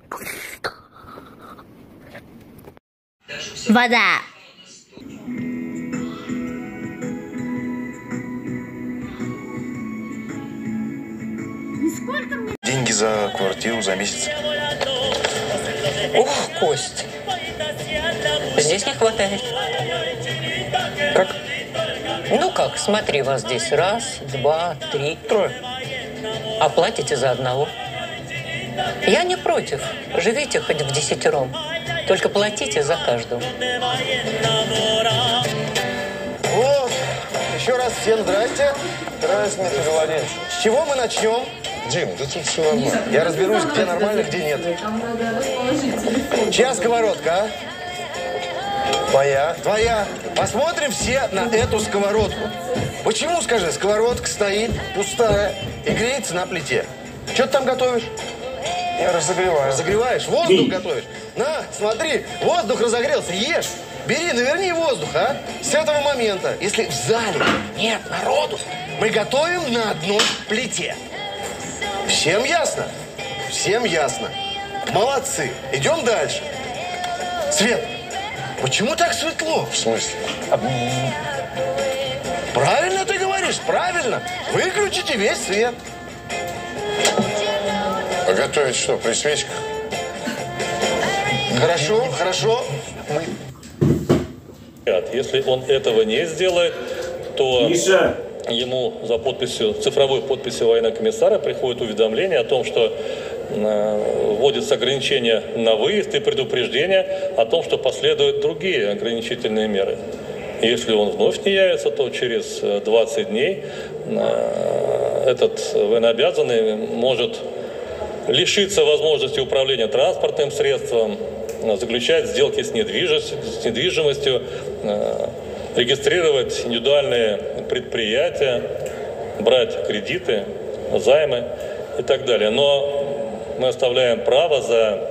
Вода. Деньги за квартиру за месяц. Ух, Кость. Здесь не хватает. Как? Ну как, смотри, вас здесь раз, два, три, трое. А платите за одного. Я не против. Живите хоть в 10-ром. Только платите за каждого. Вот, еще раз всем здрасте. Здравствуйте, Дмитрий Владимирович. С чего мы начнем? Дим, да тут все нормально. Я разберусь, где нормально, где нет. Чья сковородка, а? Твоя. Твоя. Посмотрим все на эту сковородку. Почему, скажи, сковородка стоит пустая и греется на плите? Что ты там готовишь? Я разогреваю. Разогреваешь? Воздух готовишь? На, смотри, воздух разогрелся, ешь. Бери, наверни воздух, а? С этого момента, если в зале нет народу, мы готовим на одной плите. Всем ясно? Всем ясно. Молодцы. Идем дальше. Свет, почему так светло? В смысле? Правильно ты говоришь, правильно. Выключите весь свет. А готовить что, при свечках? Хорошо, хорошо. Если он этого не сделает, то ему за подписью, цифровой подписью военного комиссара приходит уведомление о том, что вводятся ограничения на выезд и предупреждение о том, что последуют другие ограничительные меры. Если он вновь не явится, то через 20 дней этот военнообязанный может лишиться возможности управления транспортным средством, заключать сделки с недвижимостью, регистрировать индивидуальные предприятия, брать кредиты, займы и так далее. Но мы оставляем право за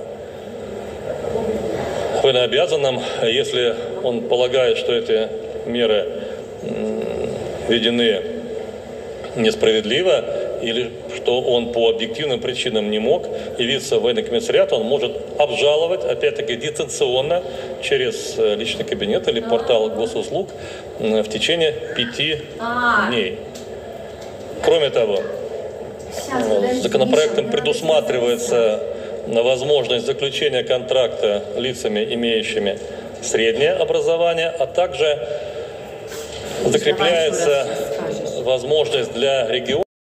военнообязанным, если он полагает, что эти меры введены несправедливо, или что он по объективным причинам не мог явиться в военный комиссариат, он может обжаловать, опять-таки, дистанционно через личный кабинет или портал госуслуг в течение 5 дней. Кроме того, законопроектом предусматривается возможность заключения контракта лицами, имеющими среднее образование, а также закрепляется возможность для регионов